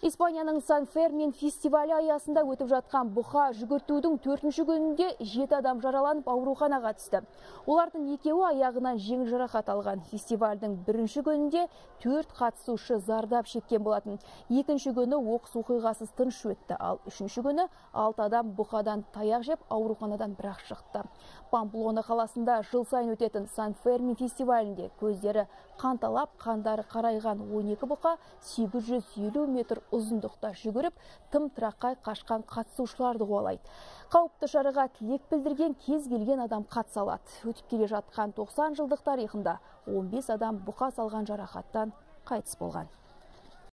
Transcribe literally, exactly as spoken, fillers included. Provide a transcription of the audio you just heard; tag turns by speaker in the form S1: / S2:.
S1: Испанияның Сан-Фермин фестивалі аясында өтіп жатқан бұқа жүгіртудің төртінші күнінде жеті адам жараланып ауруханаға түсті. Олардың екеуі аяғынан жеңіл жарақат алған. Фестивальдің бірінші күнінде төрт қатысушы зардап шеккен болатын. Екінші күні оқыс оқиғасыз тыныш өтті, ал үшінші күні алты адам бұқадан таяқ жеп ауруханадан бірақ шықты. Памплона қаласында жыл сайын өтетін Сан-Фермин фестивалінде көздері қанталап, қандары қарайған он екі бұқа сегіз жүз елу метр ұзындықта жүгіріп, тым тырақай қашқан қатысушыларды қуалайды. Қауіпті шараға тілек білдірген кез келген адам қатыса алады. Өтіп келе жатқан тоқсан жылдық тарихында он бес адам бұқа салған жарақаттан қайтыс болған.